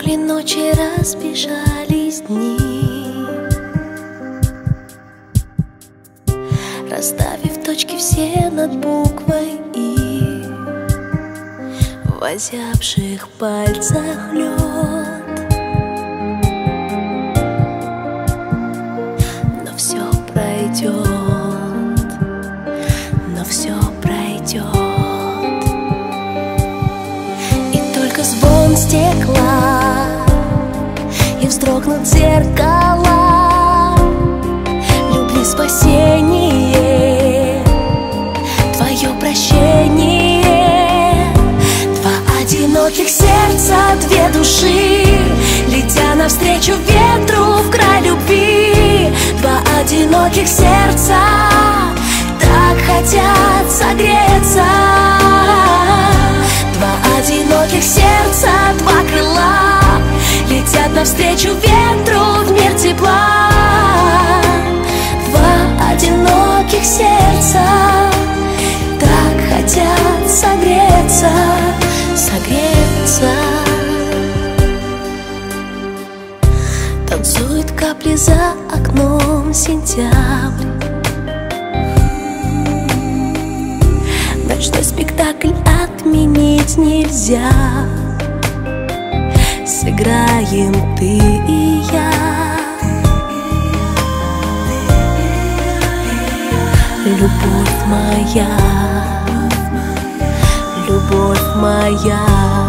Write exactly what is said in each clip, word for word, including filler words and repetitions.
море ночи разбежались дни, расставив точки все над буквой «И», в озябших пальцах лед. Но все пройдет, но все пройдет. И только звон стекла и вздрогнут зеркала, любви спасение, твое прощение. Два одиноких сердца, две души, летя навстречу ветру в край любви. Два одиноких сердца так хотят согреться. Два одиноких сердца, два крыла, летят навстречу ветру в мир тепла. Два одиноких сердца так хотят согреться, согреться. Танцуют капли за окном, сентябрь. Ночной спектакль отменить нельзя. Сыграем ты и я. Любовь моя, любовь моя.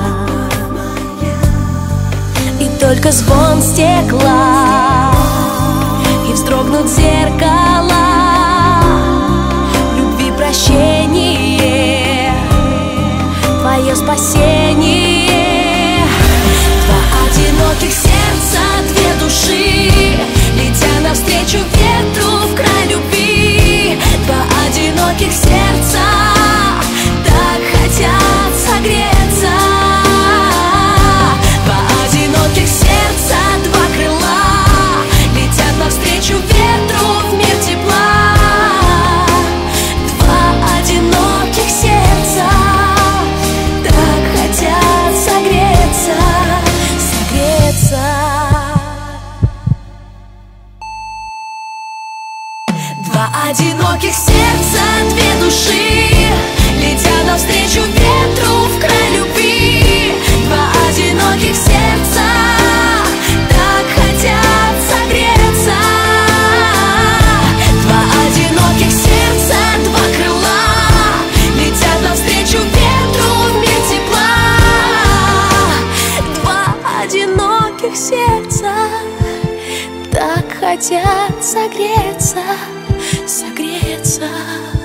И только звон стекла и вздрогнут зеркала, любви прощение, твое спасение. Два одиноких сердца, две души, летя навстречу ветру в край любви. Два одиноких сердца так хотят согреться. Два одиноких сердца, два крыла, летят навстречу ветру в мир тепла. Два одиноких сердца так хотят согреться, согреться. Два одиноких сердца, две души, летя навстречу ветру в край любви. Два одиноких сердца так хотят согреться. Два одиноких сердца, два крыла, летят навстречу ветру в мир тепла. Два одиноких сердца так хотят согреться, согреться.